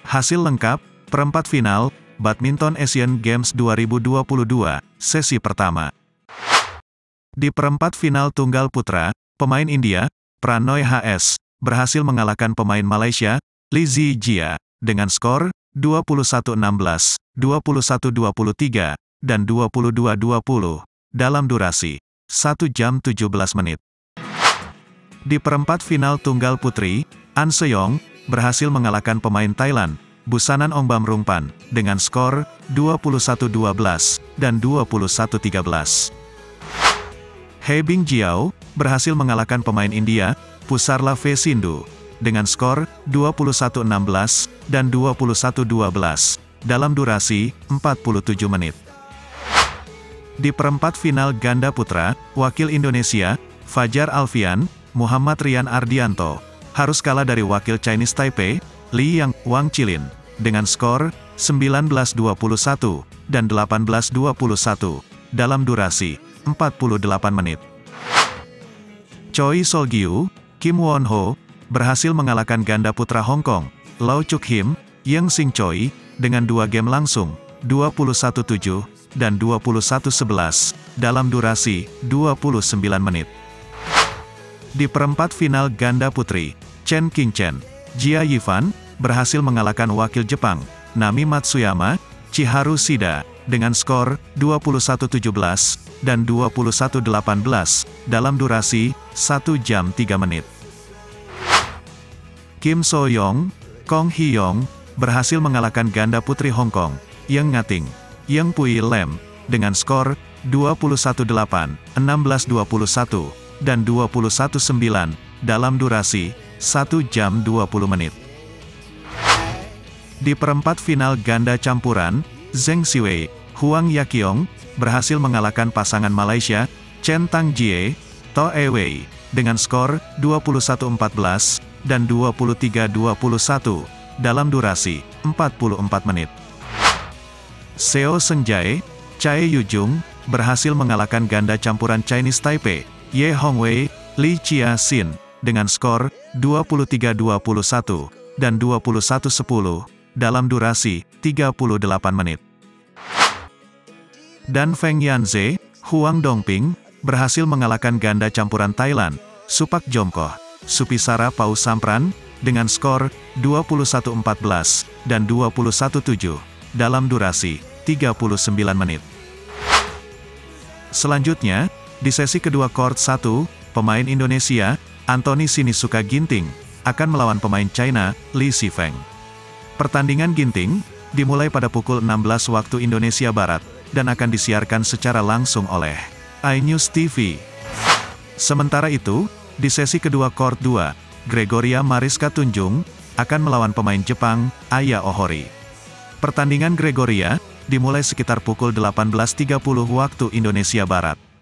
Hasil lengkap, perempat final, Badminton Asian Games 2022, sesi pertama. Di perempat final tunggal putra, pemain India, Pranoy HS, berhasil mengalahkan pemain Malaysia, Lee Zijia, dengan skor 21-16, 21-23, dan 22-20, dalam durasi 1 jam 17 menit. Di perempat final tunggal putri, An Seong, berhasil mengalahkan pemain Thailand, Busanan Ongbamrungpan, dengan skor 21-12, dan 21-13. He Bingjiao, berhasil mengalahkan pemain India, Pusarla V Sindhu, dengan skor 21-16, dan 21-12, dalam durasi 47 menit. Di perempat final ganda putra, wakil Indonesia, Fajar Alfian, Muhammad Rian Ardianto, harus kalah dari wakil Chinese Taipei, Li Yang Wang Chilin, dengan skor 19-21, dan 18-21, dalam durasi 48 menit. Choi Sol-gyu, Kim Won-ho, berhasil mengalahkan ganda putra Hong Kong, Lau Chuk Him, Yang Sing Choi, dengan 2 game langsung, 21-7, dan 21-11, dalam durasi 29 menit. Di perempat final ganda putri, Chen Qingchen, Jia Yifan, berhasil mengalahkan wakil Jepang, Nami Matsuyama, Chiharu Shida, dengan skor 21-17, dan 21-18, dalam durasi 1 jam 3 menit. Kim So-young, Kong Hee-yong, berhasil mengalahkan ganda putri Hong Kong, Yang Ngating, Yang Pui Lem, dengan skor 21-8, 16-21, dan 21-9, dalam durasi 1 jam 20 menit. Di perempat final ganda campuran, Zheng Siwei, Huang Yaqiong, berhasil mengalahkan pasangan Malaysia, Chen Tangjie, To Ewei, dengan skor 21-14, dan 23-21, dalam durasi 44 menit. Seo Seung-jae, Chae Yu-jung, berhasil mengalahkan ganda campuran Chinese Taipei, Ye Hongwei, Li Chia-sin, dengan skor 23-21, dan 21-10, dalam durasi 38 menit. Dan Feng Yanze, Huang Dongping, berhasil mengalahkan ganda campuran Thailand, Supak Jomkoh, Supisara Pausampran, dengan skor 21-14, dan 21-7, dalam durasi 39 menit. Selanjutnya, di sesi kedua Court 1, pemain Indonesia, Anthony Sinisuka Ginting, akan melawan pemain China, Li Sifeng. Pertandingan Ginting, dimulai pada pukul 16 waktu Indonesia Barat, dan akan disiarkan secara langsung oleh iNews TV. Sementara itu, di sesi kedua Court 2, Gregoria Mariska Tunjung, akan melawan pemain Jepang, Aya Ohori. Pertandingan Gregoria, dimulai sekitar pukul 18.30 waktu Indonesia Barat.